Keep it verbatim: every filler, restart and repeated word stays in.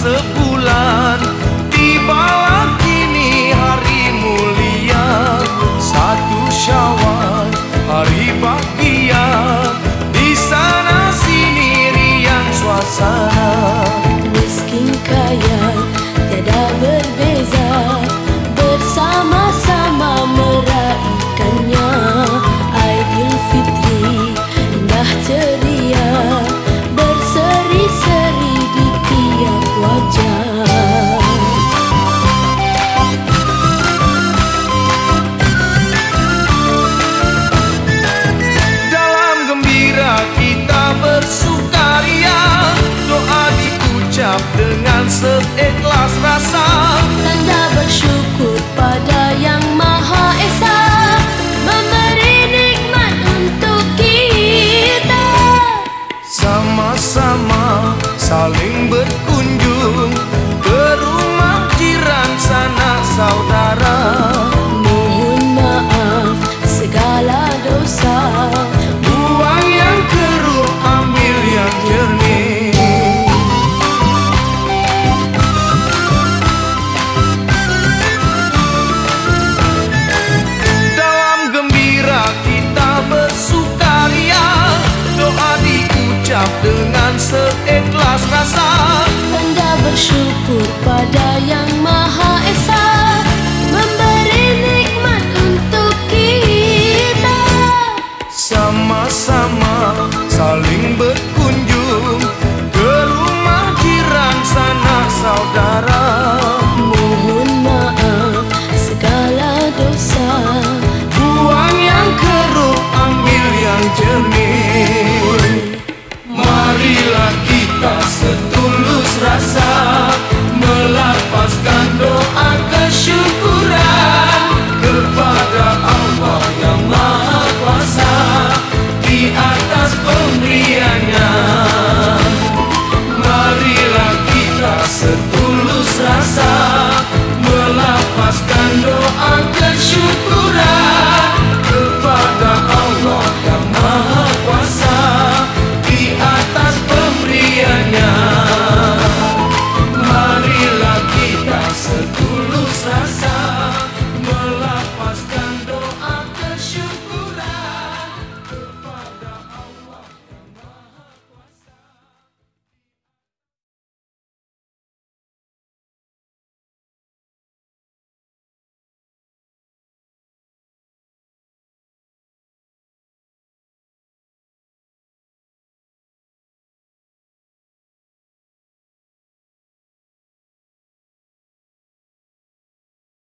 sebulan. Tibalah kini hari mulia, satu Syawal, hari bahagia. Di sana sini riang suasana, miskin kaya tiada berbeza, bersama-sama meraihkannya. Aidilfitri indah ceria, berseri-seri di tiap wajah. Dalam gembira kita bersukaria, doa diucap dengan seikhlas rasa. Tanda bersyukur pada Yang Maha Esa, memberi nikmat untuk kita. Sama-sama saling berkunjung ke rumah jiran sanak saudara. Mohon maaf segala dosa, Buang yang keruh, ambil yang jernih. Dalam gembira kita bersukaria, doa diucap dengan seikhlas rasa. tanda bersyukur pada Yang